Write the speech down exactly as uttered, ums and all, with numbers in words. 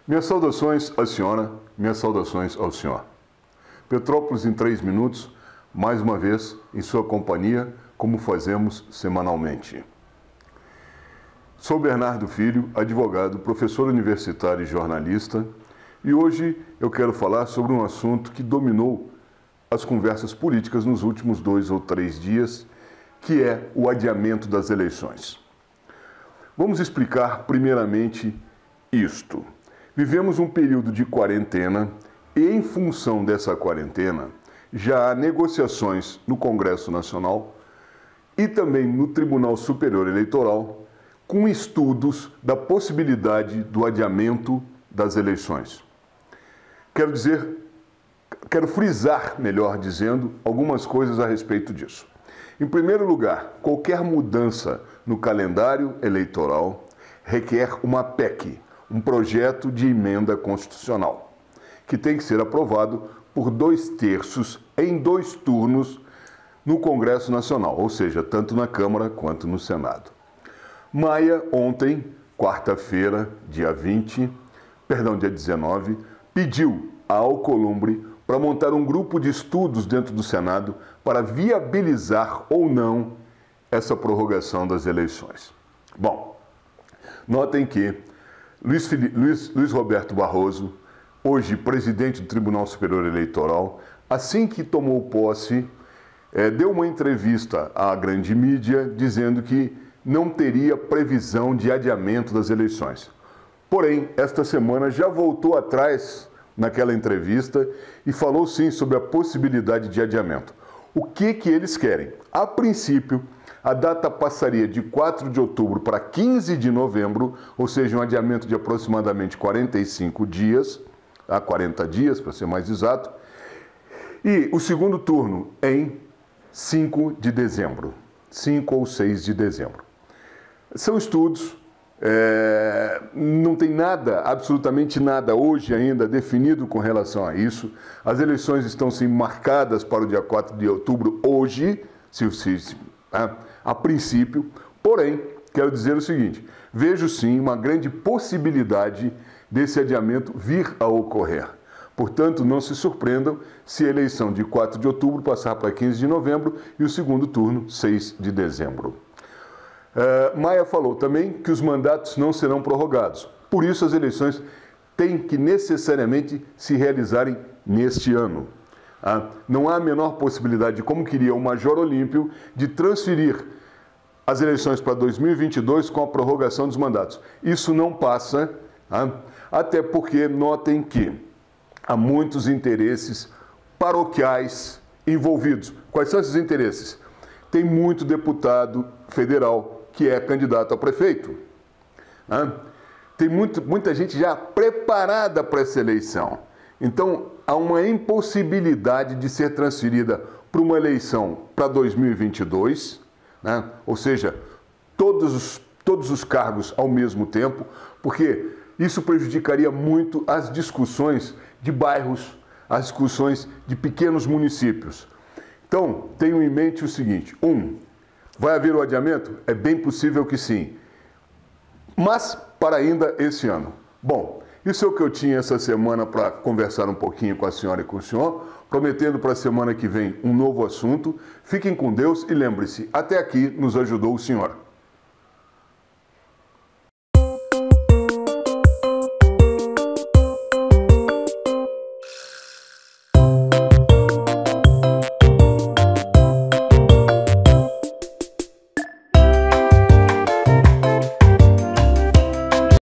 Minhas saudações à senhora, minhas saudações ao senhor. Petrópolis em três minutos, mais uma vez em sua companhia, como fazemos semanalmente. Sou Bernardo Filho, advogado, professor universitário e jornalista, e hoje eu quero falar sobre um assunto que dominou as conversas políticas nos últimos dois ou três dias, que é o adiamento das eleições. Vamos explicar primeiramente isto. Vivemos um período de quarentena e, em função dessa quarentena, já há negociações no Congresso Nacional e também no Tribunal Superior Eleitoral com estudos da possibilidade do adiamento das eleições. Quero dizer, quero frisar, melhor dizendo, algumas coisas a respeito disso. Em primeiro lugar, qualquer mudança no calendário eleitoral requer uma P E C, um projeto de emenda constitucional, que tem que ser aprovado por dois terços em dois turnos no Congresso Nacional, ou seja, tanto na Câmara quanto no Senado. Maia, ontem, quarta-feira, dia vinte, perdão, dia dezenove, pediu a Alcolumbre para montar um grupo de estudos dentro do Senado para viabilizar ou não essa prorrogação das eleições. Bom, notem que Luiz, Luiz, Luiz Roberto Barroso, hoje presidente do Tribunal Superior Eleitoral, assim que tomou posse, é, deu uma entrevista à grande mídia dizendo que não teria previsão de adiamento das eleições. Porém, esta semana já voltou atrás naquela entrevista e falou sim sobre a possibilidade de adiamento. O que que eles querem? A princípio, a data passaria de quatro de outubro para quinze de novembro, ou seja, um adiamento de aproximadamente quarenta e cinco dias, a quarenta dias, para ser mais exato, e o segundo turno em cinco de dezembro, cinco ou seis de dezembro. São estudos, é, não tem nada, absolutamente nada hoje ainda definido com relação a isso. As eleições estão sim marcadas para o dia quatro de outubro hoje, se, se, a, a princípio, porém, quero dizer o seguinte, vejo sim uma grande possibilidade desse adiamento vir a ocorrer. Portanto, não se surpreendam se a eleição de quatro de outubro passar para quinze de novembro e o segundo turno, seis de dezembro. Uh, Maia falou também que os mandatos não serão prorrogados. Por isso, as eleições têm que necessariamente se realizarem neste ano. Ah, não há a menor possibilidade, como queria o Major Olímpio, de transferir as eleições para dois mil e vinte e dois com a prorrogação dos mandatos. Isso não passa, ah, até porque notem que há muitos interesses paroquiais envolvidos. Quais são esses interesses? Tem muito deputado federal que é candidato a prefeito. Ah, tem muito, muita gente já preparada para essa eleição. Então, há uma impossibilidade de ser transferida para uma eleição para dois mil e vinte e dois, né? Ou seja, todos os, todos os cargos ao mesmo tempo, porque isso prejudicaria muito as discussões de bairros, as discussões de pequenos municípios. Então, tenham em mente o seguinte, um, vai haver o adiamento? É bem possível que sim, mas para ainda esse ano. Bom, isso é o que eu tinha essa semana para conversar um pouquinho com a senhora e com o senhor, prometendo para a semana que vem um novo assunto. Fiquem com Deus e lembre-se, até aqui nos ajudou o senhor.